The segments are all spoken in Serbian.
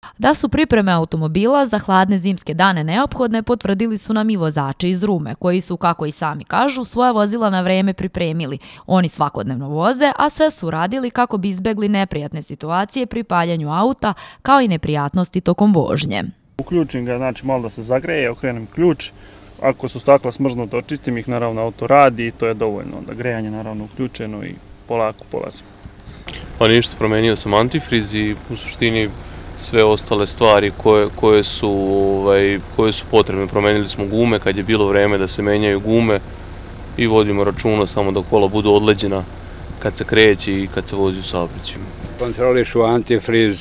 Da su pripreme automobila za hladne zimske dane neophodne, potvrdili su nam i vozači iz Rume, koji su, kako i sami kažu, svoja vozila na vreme pripremili. Oni svakodnevno voze, a sve su radili kako bi izbegli neprijatne situacije pri paljenju auta, kao i neprijatnosti tokom vožnje. Uključim ga, znači malo da se zagreje, okrenem ključ. Ako su stakla smrznuta, očistim ih, naravno auto radi i to je dovoljno. Onda grejanje naravno uključeno i polako polazim. Pa ništa, promenio sam antifriz i u suštini sve ostale stvari koje su potrebne. Promenili smo gume kad je bilo vreme da se menjaju gume i vodimo računa samo da kola budu odleđena kad se kreće i kad se vozi u saobraćaju. Kontrolišu antifriz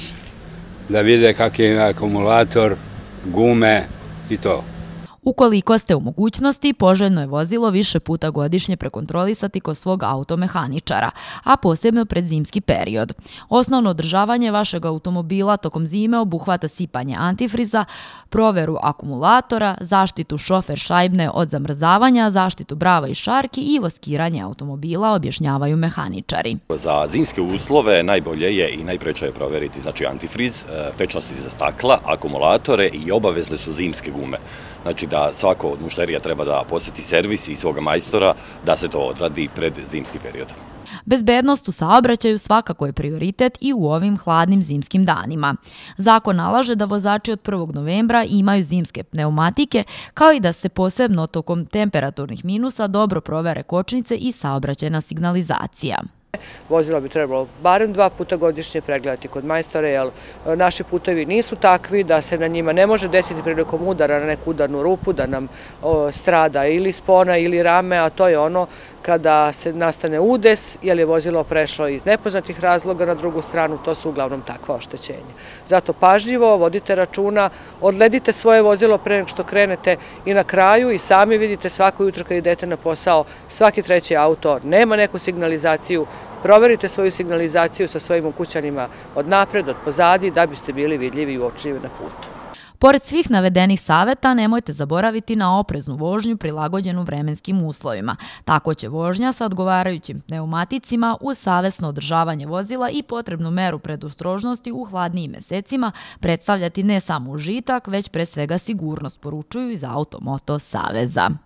da vide kak je akumulator, gume i to. Ukoliko ste u mogućnosti, poželjno je vozilo više puta godišnje prekontrolisati kod svog automehaničara, a posebno pred zimski period. Osnovno održavanje vašeg automobila tokom zime obuhvata sipanje antifriza, proveru akumulatora, zaštitu šofer šajbne od zamrzavanja, zaštitu brava i šarki i voskiranje automobila, objašnjavaju mehaničari. Za zimske uslove najbolje je i najpreče je proveriti znači antifriz, tečnosti za stakla, akumulatore i obavezne su zimske gume. Znači da svako od mušterija treba da poseti servis i svoga majstora da se to odradi pred zimski period. Bezbednost u saobraćaju svakako je prioritet i u ovim hladnim zimskim danima. Zakon nalaže da vozači od 1. novembra imaju zimske pneumatike, kao i da se posebno tokom temperaturnih minusa dobro provere kočnice i saobraćajna signalizacija. Vozilo bi trebalo barem 2 puta godišnje pregledati kod majstora, jer naši putevi nisu takvi da se na njima ne može desiti prilikom udara na neku udarnu rupu, da nam strada ili spona ili rame, a to je ono kada se nastane udes, jer je vozilo prešlo iz nepoznatih razloga na drugu stranu, to su uglavnom takva oštećenja. Zato pažljivo vodite računa, odledite svoje vozilo pre nego što krenete i na kraju i sami vidite svako jutro kad idete na posao, svaki treći auto nema neku signalizaciju, proverite svoju signalizaciju sa svojim ukućanima od napred, od pozadi, da biste bili vidljivi i uočljivi na putu. Pored svih navedenih saveta, nemojte zaboraviti na opreznu vožnju prilagođenu vremenskim uslovima. Tako će vožnja sa odgovarajućim pneumaticima uz savesno održavanje vozila i potrebnu meru predostrožnosti u hladnijim mesecima predstavljati ne samo užitak, već pre svega sigurnost, poručuju iz Automoto saveza.